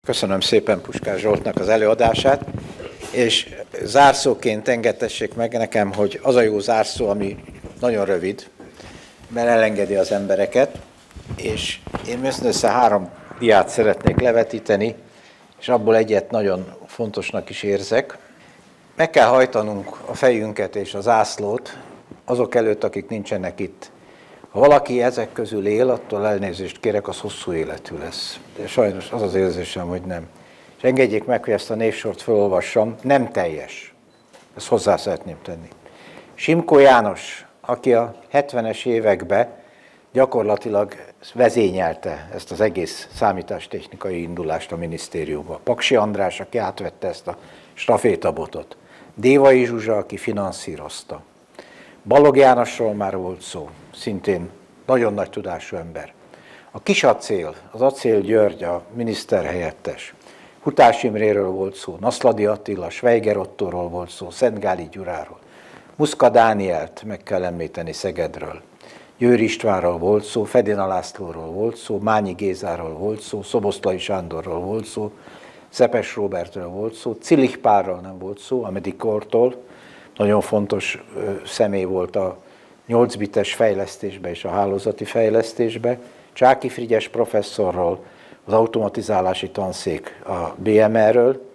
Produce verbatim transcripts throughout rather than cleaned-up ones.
Köszönöm szépen Puskás Zsoltnak az előadását, és zárszóként engedtessék meg nekem, hogy az a jó zárszó, ami nagyon rövid, mert elengedi az embereket, és én mindössze három diát szeretnék levetíteni, és abból egyet nagyon fontosnak is érzek. Meg kell hajtanunk a fejünket és az zászlót azok előtt, akik nincsenek itt. Ha valaki ezek közül él, attól elnézést kérek, az hosszú életű lesz. De sajnos az az érzésem, hogy nem. És engedjék meg, hogy ezt a névsort felolvassam, nem teljes. Ezt hozzá szeretném tenni. Simko János, aki a hetvenes években gyakorlatilag vezényelte ezt az egész számítástechnikai indulást a minisztériumban. Paksi András, aki átvette ezt a stafétabotot. Dévai Zsuzsa, aki finanszírozta. Balog Jánosról már volt szó, szintén nagyon nagy tudású ember. A Kisacél, az Acél György, a miniszterhelyettes. Hutás Imréről volt szó, Naszladi Attila, Schweiger Ottóról volt szó, Szentgáli Gyuráról. Muszka Dánielt meg kell említeni Szegedről. Győr Istvánról volt szó, Fedina Lászlóról volt szó, Mányi Gézáról volt szó, Szoboszlai Sándorról volt szó, Szepes Róbertről volt szó, Cilich Pálról nem volt szó, a Medikortól. Nagyon fontos személy volt a nyolc bites fejlesztésbe és a hálózati fejlesztésbe. Csáky Frigyes professzorról, az automatizálási tanszék a bé em er-ről.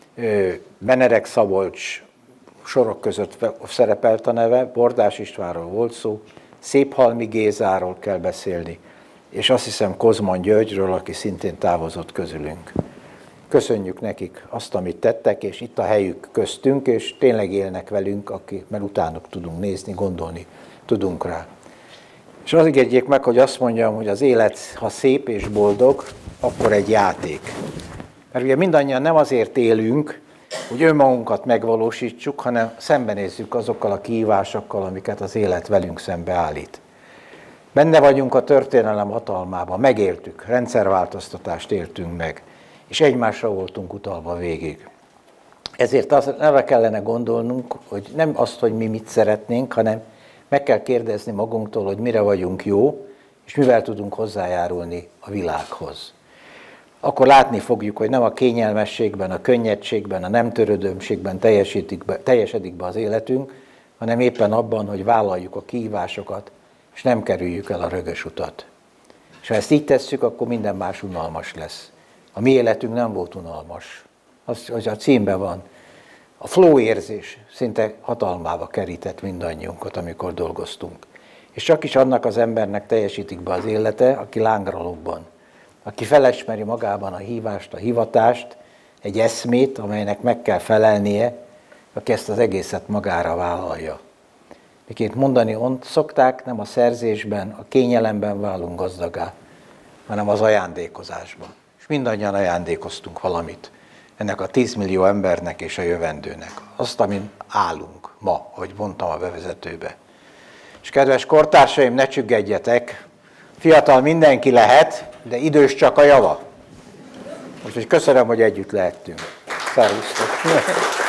Benedek Szabolcs sorok között szerepelt a neve, Bordás Istvánról volt szó, Széphalmi Gézáról kell beszélni, és azt hiszem Kozman Györgyről, aki szintén távozott közülünk. Köszönjük nekik azt, amit tettek, és itt a helyük köztünk, és tényleg élnek velünk, akik, mert utánuk tudunk nézni, gondolni tudunk rá. És azt ígérjék meg, hogy azt mondjam, hogy az élet, ha szép és boldog, akkor egy játék. Mert ugye mindannyian nem azért élünk, hogy önmagunkat megvalósítsuk, hanem szembenézzük azokkal a kihívásokkal, amiket az élet velünk szembe állít. Benne vagyunk a történelem hatalmában, megéltük, rendszerváltoztatást éltünk meg, és egymásra voltunk utalva végig. Ezért az, arra kellene gondolnunk, hogy nem azt, hogy mi mit szeretnénk, hanem meg kell kérdezni magunktól, hogy mire vagyunk jó, és mivel tudunk hozzájárulni a világhoz. Akkor látni fogjuk, hogy nem a kényelmességben, a könnyedségben, a nem törődömségben be, teljesedik be az életünk, hanem éppen abban, hogy vállaljuk a kihívásokat, és nem kerüljük el a rögös utat. És ha ezt így tesszük, akkor minden más unalmas lesz. A mi életünk nem volt unalmas. Az, hogy a címben van. A flow érzés szinte hatalmába kerített mindannyiunkat, amikor dolgoztunk. És csak is annak az embernek teljesítik be az élete, aki lángra lobban. Aki felismeri magában a hívást, a hivatást, egy eszmét, amelynek meg kell felelnie, aki ezt az egészet magára vállalja. Miként mondani ont szokták, nem a szerzésben, a kényelemben válunk gazdagá, hanem az ajándékozásban. És mindannyian ajándékoztunk valamit ennek a tízmillió embernek és a jövendőnek. Azt, amin állunk ma, ahogy mondtam a bevezetőbe. És kedves kortársaim, ne csüggedjetek, fiatal mindenki lehet, de idős csak a java. Úgyhogy köszönöm, hogy együtt lehettünk. Szervusztok!